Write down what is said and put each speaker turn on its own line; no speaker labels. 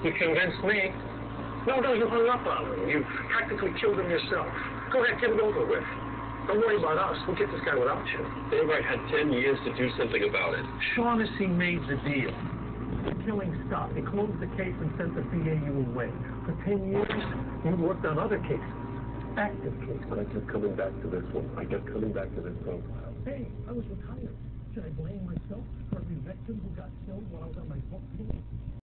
You convinced me.
No, you hung up on him. You practically killed him yourself. Go ahead, get it over with. Don't worry about us. We'll get this guy without you.
Daybreak had 10 years to do something about it.
Shaughnessy made the deal. The killing stopped. He closed the case and sent the BAU away. For 10 years, you worked on other cases. Active cases.
But I kept coming back to this one. I kept coming back to this profile.
Hey, I was retired. Should I blame myself for every victim who got killed while I was on my book tour?